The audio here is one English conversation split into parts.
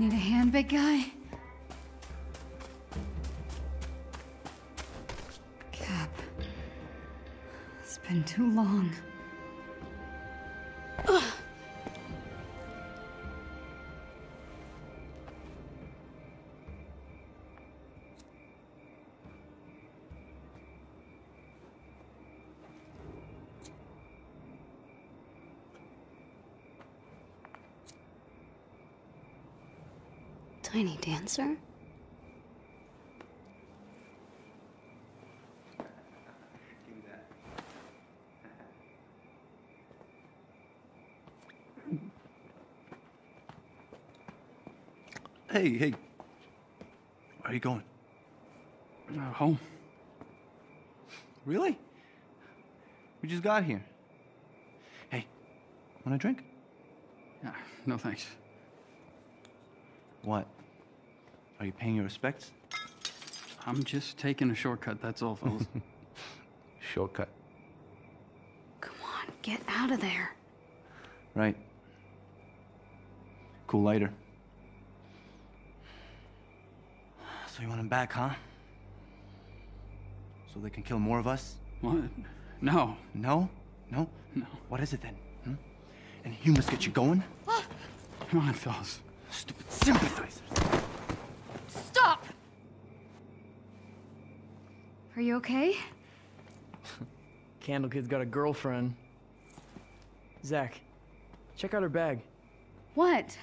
Need a hand, big guy? Cap. It's been too long. Ugh. Tiny dancer? Hey, where are you going? Home. Really? We just got here. Hey, want a drink? No thanks. What? Are you paying your respects? I'm just taking a shortcut, that's all, fellas. Shortcut. Come on, get out of there. Right. Cool lighter. So you want him back, huh? So they can kill more of us? What? No. No? No? No. What is it then? Hmm? And humans get you going? Come on, fellas. Stupid sympathizers. Stop! Are you okay? Candle Kid's got a girlfriend. Zach, check out her bag. What?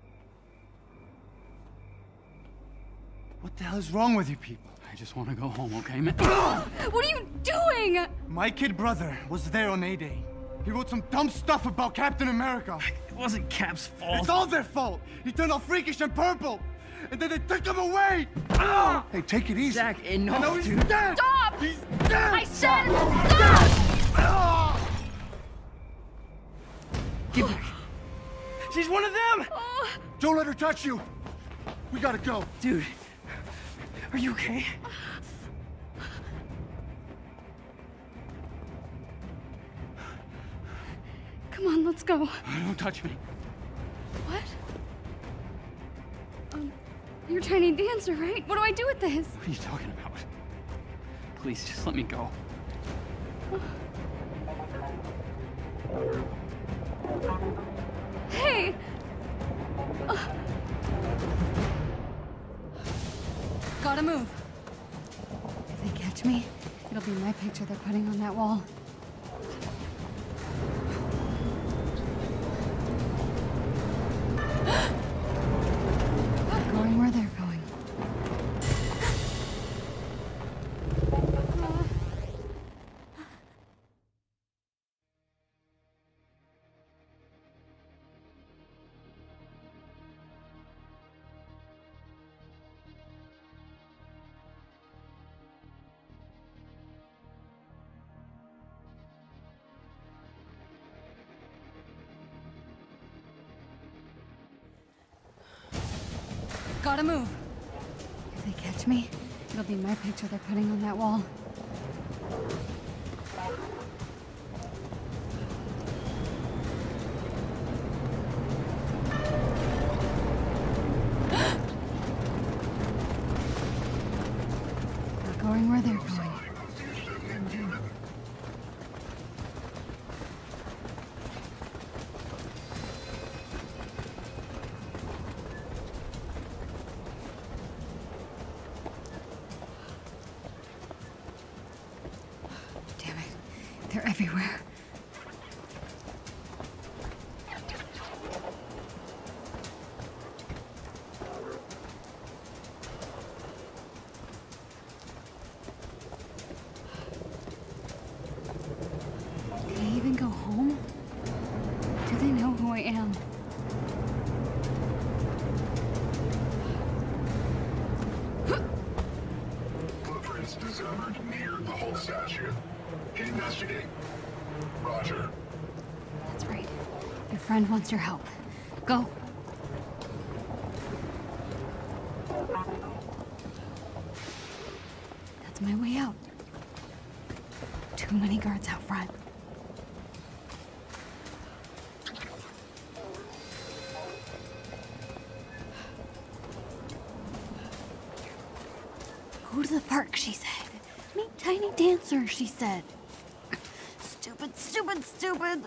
What the hell is wrong with you people? I just want to go home, okay, man? What are you doing? My kid brother was there on A-Day. He wrote some dumb stuff about Captain America. It wasn't Cap's fault. It's all their fault. He turned all freakish and purple. And then they took him away. Hey, take it easy. Zach, enough, No, he's dude. dead. Stop! He's dead. I said stop! Get back. She's one of them! Don't let her touch you. We gotta go. Dude, are you okay? Come on, let's go. Don't touch me. What? You're Tiny Dancer, right? What do I do with this? What are you talking about? Please, just let me go. Hey! Gotta move. If they catch me, it'll be my picture they're putting on that wall. Going where they're going. Gotta move. If they catch me, it'll be my picture they're putting on that wall. They're going where they're going. They're everywhere. Can I even go home? Do they know who I am? Footprints discovered near the whole statue. Investigate. Roger. That's right. Your friend wants your help. Go. That's my way out. Too many guards out front. to the park, she said. Meet tiny dancers, she said. Stupid, stupid, stupid.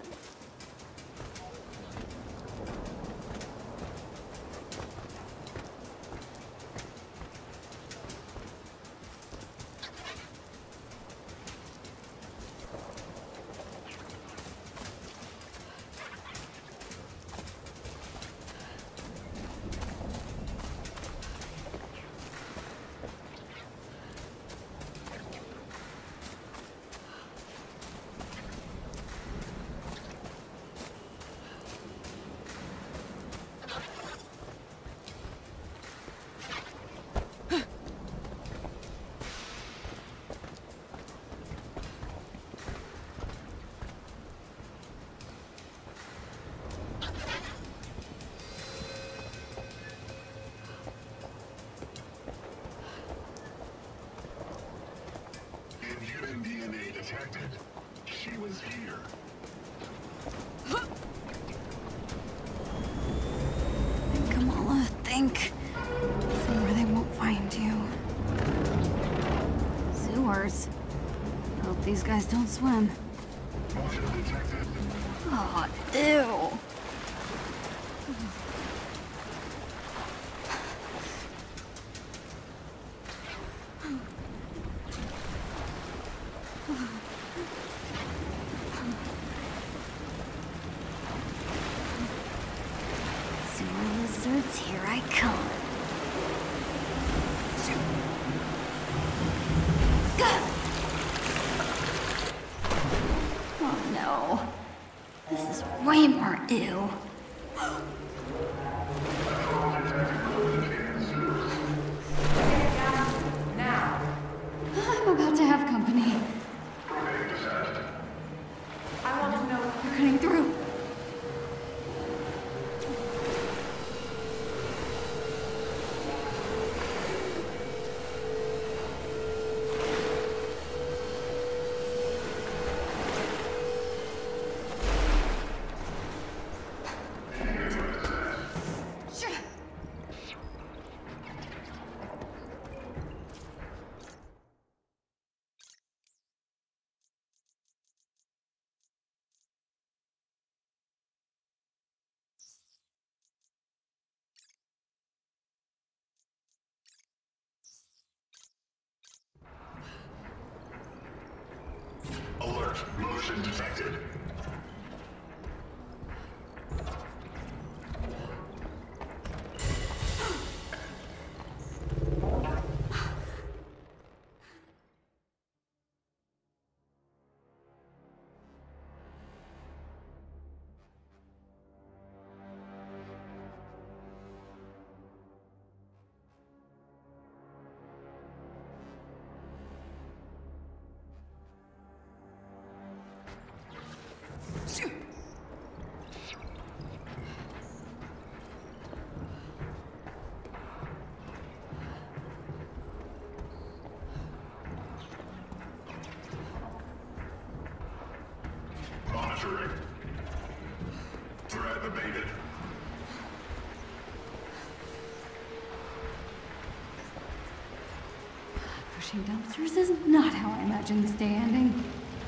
Inhuman DNA detected. She was here. Think, Kamala, think. Somewhere they won't find you. Sewers. Hope these guys don't swim. Roger detected. Oh, ew. Sewer lizards, here I come. Oh no. This is way more ew. I'm about to have company. I want to know what you're cutting through. Alert. Motion detected. Monitoring. Threat abated. Pushing dumpsters is not how I imagined this day ending.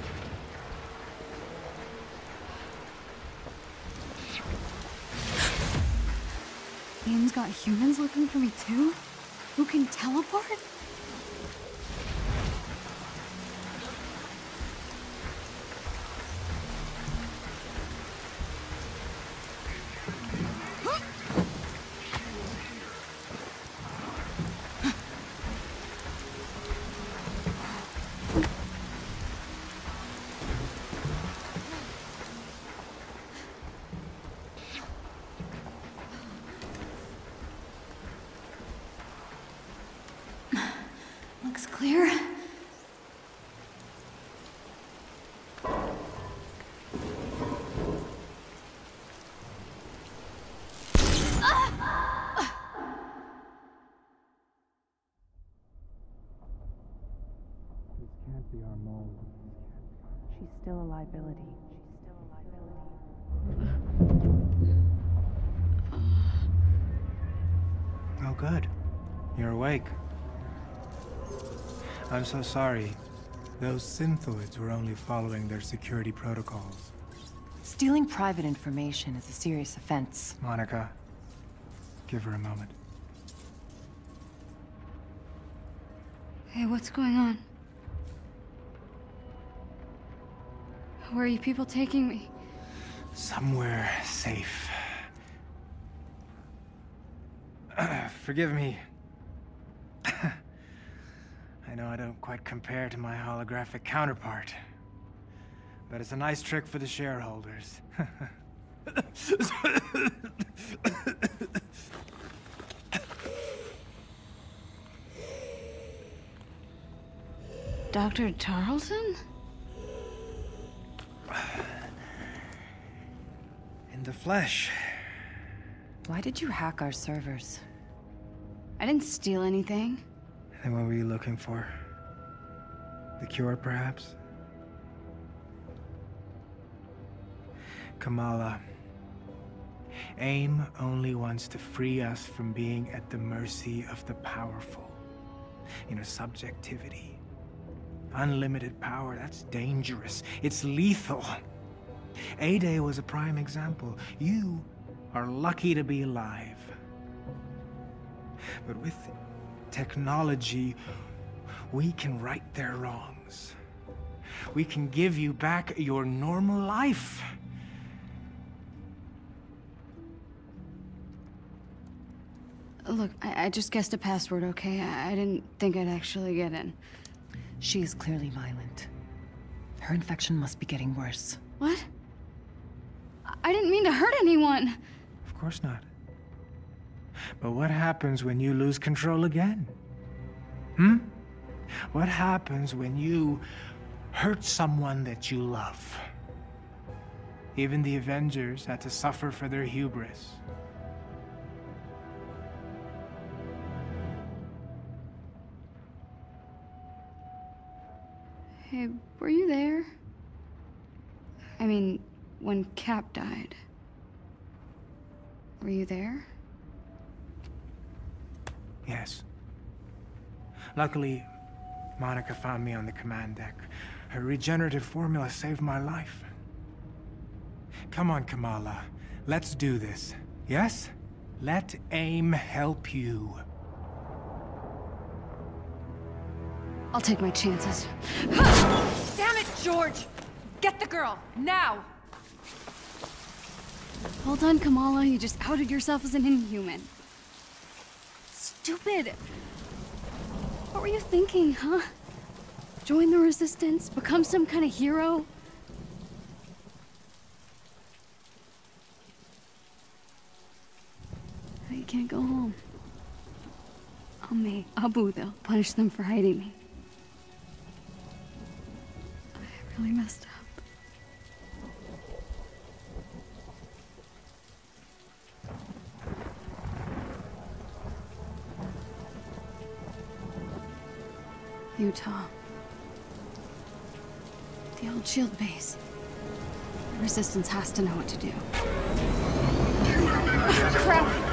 Game's got humans looking for me too? Who can teleport? Looks clear. This can't be our mold. She's still a liability. Oh, good. You're awake. I'm so sorry. Those synthoids were only following their security protocols. Stealing private information is a serious offense. Monica, give her a moment. Hey, what's going on? Where are you people taking me? Somewhere safe. Forgive me. I know I don't quite compare to my holographic counterpart, but it's a nice trick for the shareholders. Dr. Tarleton? In the flesh. Why did you hack our servers? I didn't steal anything. And what were you looking for? The cure, perhaps? Kamala, AIM only wants to free us from being at the mercy of the powerful. You know, subjectivity. Unlimited power, that's dangerous. It's lethal. A-Day was a prime example. You are lucky to be alive. But with technology, we can right their wrongs. We can give you back your normal life. Look, I just guessed a password, okay? I didn't think I'd actually get in. She is clearly violent. Her infection must be getting worse. What? I didn't mean to hurt anyone. Of course not. But what happens when you lose control again? What happens when you hurt someone that you love? Even the Avengers had to suffer for their hubris. Hey, were you there? I mean, when Cap died. Were you there? Yes. Luckily, Monica found me on the command deck. Her regenerative formula saved my life. Come on, Kamala. Let's do this. Yes? Let AIM help you. I'll take my chances. Damn it, George! Get the girl, now! Hold on, Kamala. You just outed yourself as an Inhuman. Stupid. What were you thinking, huh? Join the Resistance? Become some kind of hero? You can't go home. Abu, they'll punish them for hiding me. I really messed up. Utah. The old S.H.I.E.L.D. base. The Resistance has to know what to do. You have been Crap!